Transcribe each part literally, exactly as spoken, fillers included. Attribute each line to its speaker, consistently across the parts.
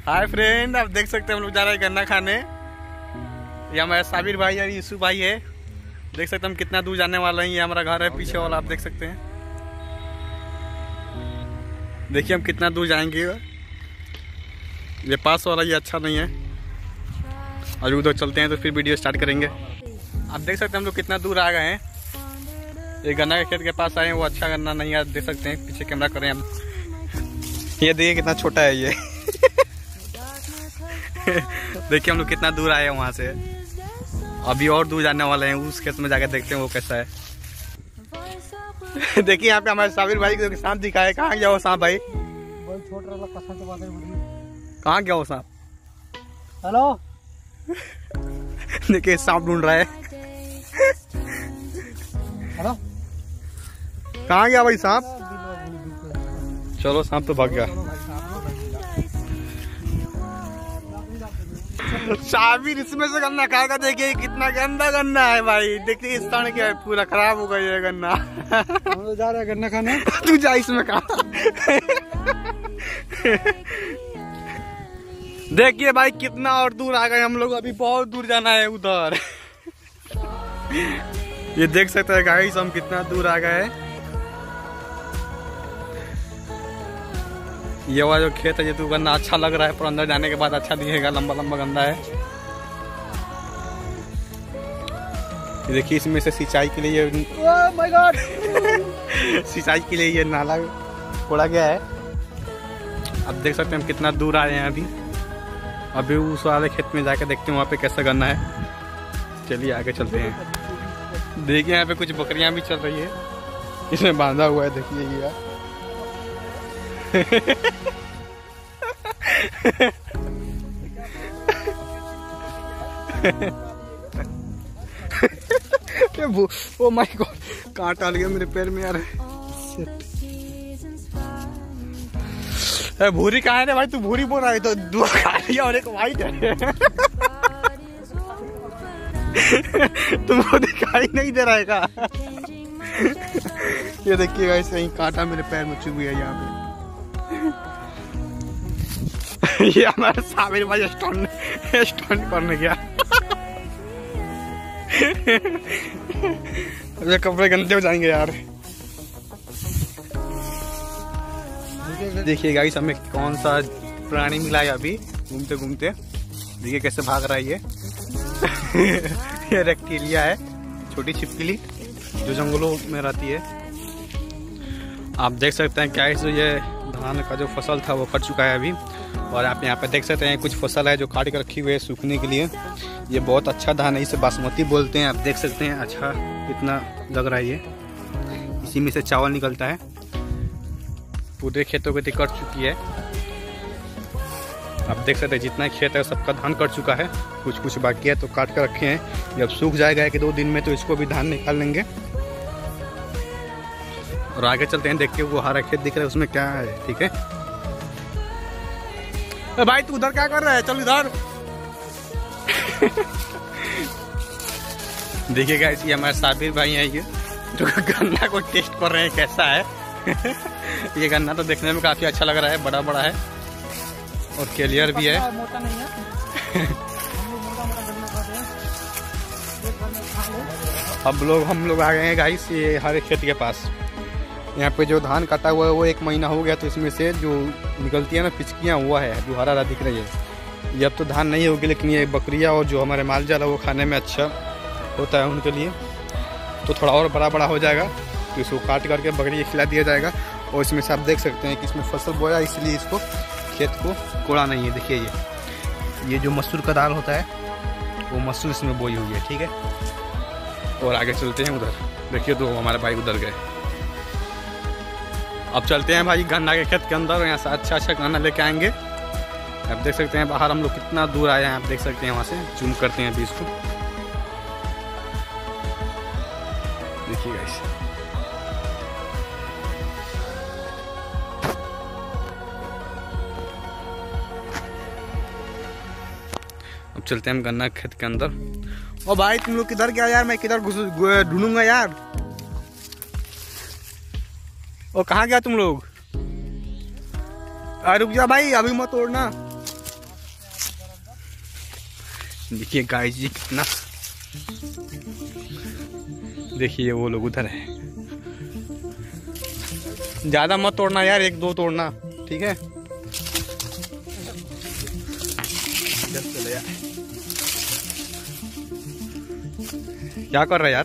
Speaker 1: Hi friend, आप देख सकते हैं हम लोग जा रहे हैं गन्ना खाने। ये हमारे साबिर भाई और यूसुफ भाई है। देख सकते हैं हम कितना दूर जाने वाले हैं। ये हमारा घर है पीछे वाला, आप देख सकते हैं। देखिए हम कितना दूर जाएंगे। ये पास वाला ये अच्छा नहीं है, और उधर चलते हैं तो फिर वीडियो स्टार्ट करेंगे। आप देख सकते हैं हम लोग कितना दूर आ गए हैं। ये गन्ना के खेत के पास आए हैं, वो अच्छा गन्ना नहीं है, देख सकते हैं। पीछे कैमरा करें हम। ये देखिए कितना छोटा है ये। देखिए हम लोग कितना दूर आए हैं वहां से। अभी और दूर जाने वाले हैं, उस खेत में जाकर देखते हैं वो कैसा है। देखिए यहाँ पे हमारे साबिर भाई को सांप दिखा है। कहाँ गया वो सांप भाई? कहाँ गया वो सांप?
Speaker 2: हेलो।
Speaker 1: देखिए सांप ढूंढ रहा है।
Speaker 2: हेलो,
Speaker 1: कहाँ गया भाई सांप? चलो सांप तो भाग गया। साबिर इसमें से गन्ना खाएगा। देखिए कितना गंदा गन्ना है भाई। देखिए इस तरह क्या है, पूरा खराब हो गया ये गन्ना।
Speaker 2: हम लोग जा रहे हैं गन्ना खाने।
Speaker 1: तू जा इसमें खा। देखिए भाई कितना और दूर आ गए हम लोग। अभी बहुत दूर जाना है उधर। ये देख सकते हैं गाइस हम कितना दूर आ गए। ये वाला जो खेत है ये तो गन्ना अच्छा लग रहा है, पर अंदर जाने के बाद अच्छा दिखेगा। लंबा लंबा गन्ना है। ये देखिए इसमें से सिंचाई के लिए
Speaker 2: ओह माय गॉड,
Speaker 1: सिंचाई के लिए ये नाला खोड़ा गया है। अब देख सकते हैं हम कितना दूर आए हैं। अभी अभी उस वाले खेत में जाकर देखते हैं वहाँ पे कैसा गन्ना है। चलिए आगे चलते हैं। देखिए यहाँ पे कुछ बकरियां भी चल रही है, इसमें बांधा हुआ है। देखिए ये ओ माय गॉड, कांटा लग गया मेरे पैर में यार। भूरी कहाँ है भाई? तू भूरी बोल रहा है तो दो काली और एक वाइट है। तुमको दिखाई नहीं दे रहा है का? ये देखिएगा ऐसे ही कांटा मेरे पैर में चुभ गया यहाँ पे। ये हमारे साबिर भाई स्टंट स्टंट करने गया। ये कपड़े गंदे हो जाएंगे यार। देखिए गाइस हमें कौन सा प्राणी मिला है अभी घूमते घूमते। देखिए कैसे भाग रहा है ये। ये रेप्टिलिया है, छोटी छिपकली जो जंगलों में रहती है। आप देख सकते हैं गाइस जो ये धान का जो फसल था वो कट चुका है अभी। और आप यहाँ पे देख सकते हैं कुछ फसल है जो काट कर रखी हुई है सूखने के लिए। ये बहुत अच्छा धान है, इसे बासमती बोलते हैं। आप देख सकते हैं अच्छा कितना लग रहा है ये। इसी में से चावल निकलता है। पूरे खेतों की कट चुकी है। आप देख सकते हैं जितना खेत है सबका धान कट चुका है। कुछ कुछ बाकी है तो काट कर रखे हैं। जब सूख जाएगा कि दो दिन में तो इसको भी धान निकाल लेंगे। और आगे चलते हैं, देखते वो हरा खेत दिख रहा है उसमें क्या है। ठीक है भाई तू उधर क्या कर रहा है? चल इधर। देखिए गाइस ये हमारे साबिर भाई हैं, ये जो गन्ना को टेस्ट कर रहे हैं कैसा है। ये गन्ना तो देखने में काफी अच्छा लग रहा है, बड़ा बड़ा है और क्लियर भी है।
Speaker 2: मोटा नहीं है।
Speaker 1: अब लोग हम लोग आ गए हैं गाइस ये हरे खेत के पास। यहाँ पे जो धान काटा हुआ है वो एक महीना हो गया, तो इसमें से जो निकलती है ना पिचकियाँ हुआ है जो हरा हरा दिख रही है। ये अब तो धान नहीं होगी, लेकिन ये बकरियाँ और जो हमारे माल जाल है वो खाने में अच्छा होता है उनके लिए। तो थोड़ा और बड़ा बड़ा हो जाएगा तो इसको काट करके बकरी खिला दिया जाएगा। और इसमें से आप देख सकते हैं कि इसमें फसल बोया, इसलिए इसको खेत को कोड़ा नहीं है। देखिए ये ये जो मसूर का दाल होता है वो मसूर इसमें बोई हुई है। ठीक है और आगे चलते हैं उधर। देखिए तो हमारे भाई उधर गए। अब चलते हैं भाई गन्ना के खेत के अंदर। यहाँ से अच्छा अच्छा गन्ना लेके आएंगे। आप देख सकते हैं बाहर हम लोग कितना दूर आए हैं। आप देख सकते हैं वहाँ से जूम करते हैं अभी इसको। देखिए गाइस अब चलते हैं हम गन्ना खेत के अंदर। ओ भाई तुम लोग किधर गया यार? मैं किधर ढूंढूंगा यार। ओ कहाँ गया तुम लोग? रुक जा भाई, अभी मत तोड़ना। देखिए गाइस जी कितना, देखिए वो लोग उधर है। ज्यादा मत तोड़ना यार, एक दो तोड़ना, ठीक है। चले यार, क्या कर रहा है यार?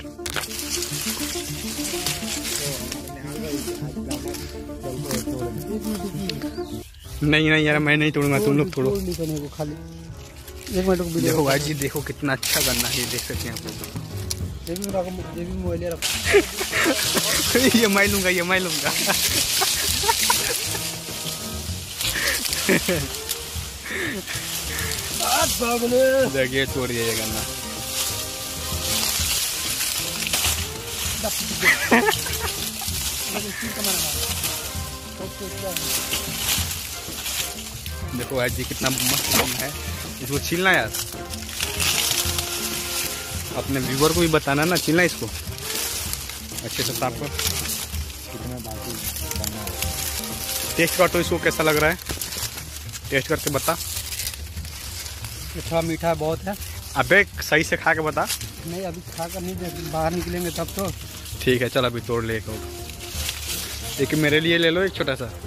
Speaker 1: नहीं नहीं यार, मैं नहीं तोड़ूंगा, तुम लोग तोड़ो।
Speaker 2: खाली एक मिनट को
Speaker 1: देखो भाई जी, देखो कितना अच्छा गन्ना है, देख सकते हैं आप लोग। ये मैं लूंगा, ये मैं लूंगा। देखिए तोड़ दिया ये गन्ना। देखो भाई जी कितना मस्त गन्ना है, इसको छीलना यार। अपने व्यूअर को भी बताना ना, छीलना इसको अच्छे से साफ कर। कितना बाकी करना है, टेस्ट कर तो इसको कैसा लग रहा है, टेस्ट करके बता।
Speaker 2: अच्छा मीठा बहुत है।
Speaker 1: अबे सही से खा के बता।
Speaker 2: नहीं अभी खा कर नहीं, बाहर निकलेंगे तब तो।
Speaker 1: ठीक है चल अभी तोड़ ले एक, एक मेरे लिए ले लो एक छोटा सा।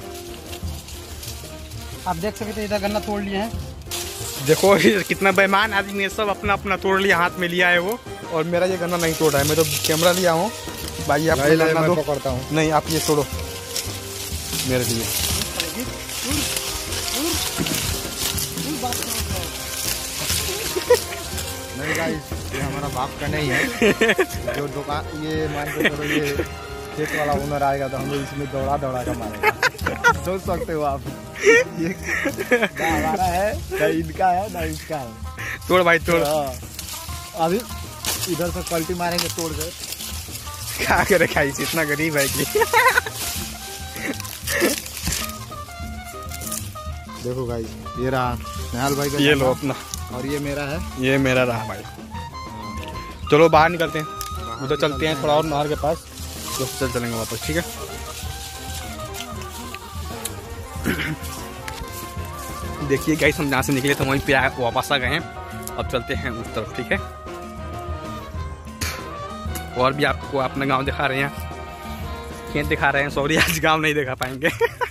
Speaker 2: आप देख सकते हैं इधर गन्ना तोड़ लिए हैं।
Speaker 1: देखो कितना बेईमान आदमी है, सब अपना अपना तोड़ लिया, हाथ में लिया है वो, और मेरा ये गन्ना नहीं तोड़ा है। मैं तो कैमरा लिया हूँ भाई, आप गन्ना दो। पकड़ता हूँ। नहीं आप ये तोड़ो मेरे लिए।
Speaker 2: नहीं गाइस, ये हमारा बाप का नहीं है। जो दुकान ये मान के चलो, ये खेत वाला ओनर आएगा तो हम लोग इसमें दौड़ा दौड़ा कर मारेगा। सोच सकते हो आप, ये ना हमारा है ना इनका है ना इसका है।
Speaker 1: तोड़ भाई तोड़।
Speaker 2: अभी इधर से पलटी मारेंगे तोड़ कर।
Speaker 1: क्या करे खाई, इतना गरीब है कि।
Speaker 2: देखो गाइस, ये रहा निहाल भाई का,
Speaker 1: ये लो अपना,
Speaker 2: और ये मेरा है,
Speaker 1: ये मेरा रहा भाई। चलो बाहर निकलते हैं, उधर चलते हैं थोड़ा और नहर के पास, तो चल चलेंगे वापस, ठीक है। देखिए गाइस, हम जहाँ से निकले थे वहीं पे वापस आ गए हैं, अब चलते हैं उस तरफ, ठीक है। और भी आपको अपना गांव दिखा रहे हैं, खेत दिखा रहे हैं, सॉरी आज गांव नहीं दिखा पाएंगे।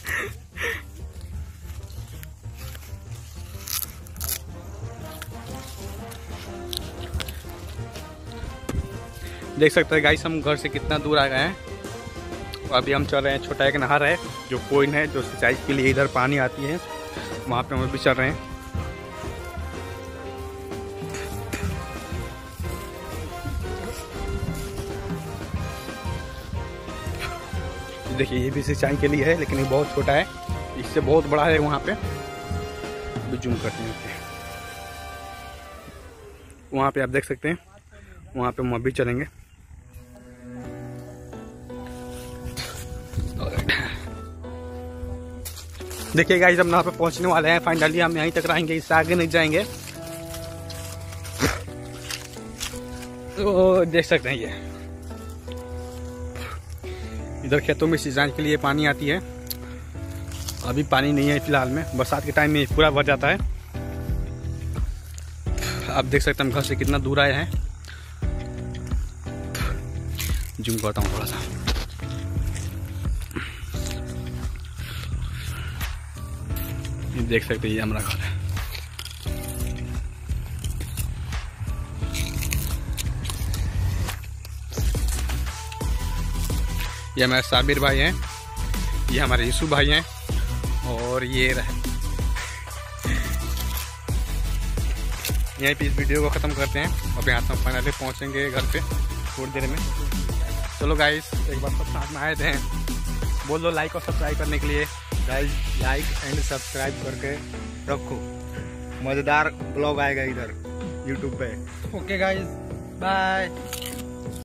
Speaker 1: देख सकते हैं गाइस, हम घर से कितना दूर आ गए हैं। अभी हम चल रहे हैं, छोटा एक नहर है जो कोइन है, जो सिंचाई के लिए इधर पानी आती है, वहाँ पे हम भी चल रहे हैं। देखिए ये भी सिंचाई के लिए है, लेकिन ये बहुत छोटा है, इससे बहुत बड़ा है वहाँ पे। अभी जूम करते हैं, वहाँ पे आप देख सकते हैं, वहाँ पे हम अभी चलेंगे। देखिए गाइस, हम यहाँ पे पहुँचने वाले हैं फाइनली, हम यहीं तक रहेंगे, इससे आगे नहीं जाएंगे। तो देख सकते हैं ये इधर खेतों में सिंचाई के लिए पानी आती है। अभी पानी नहीं है फिलहाल में, बरसात के टाइम में पूरा भर जाता है। आप देख सकते हैं हम घर से कितना दूर आए हैं। जूम करता हूँ थोड़ा सा। ये देख सकते हैं, ये हमारा घर है। ये हमारे साबिर भाई हैं, ये हमारे यीशु भाई हैं, और ये रहे। यहीं पे इस वीडियो को ख़त्म करते हैं। अब यहाँ हम फाइनली पहुँचेंगे घर पे थोड़ी देर में। चलो गाइस, एक बार सब साथ में आए थे, बोल दो लाइक और सब्सक्राइब करने के लिए।
Speaker 2: गाइस लाइक एंड सब्सक्राइब करके रखो, मज़ेदार ब्लॉग आएगा इधर यूट्यूब पे। Okay guys, bye.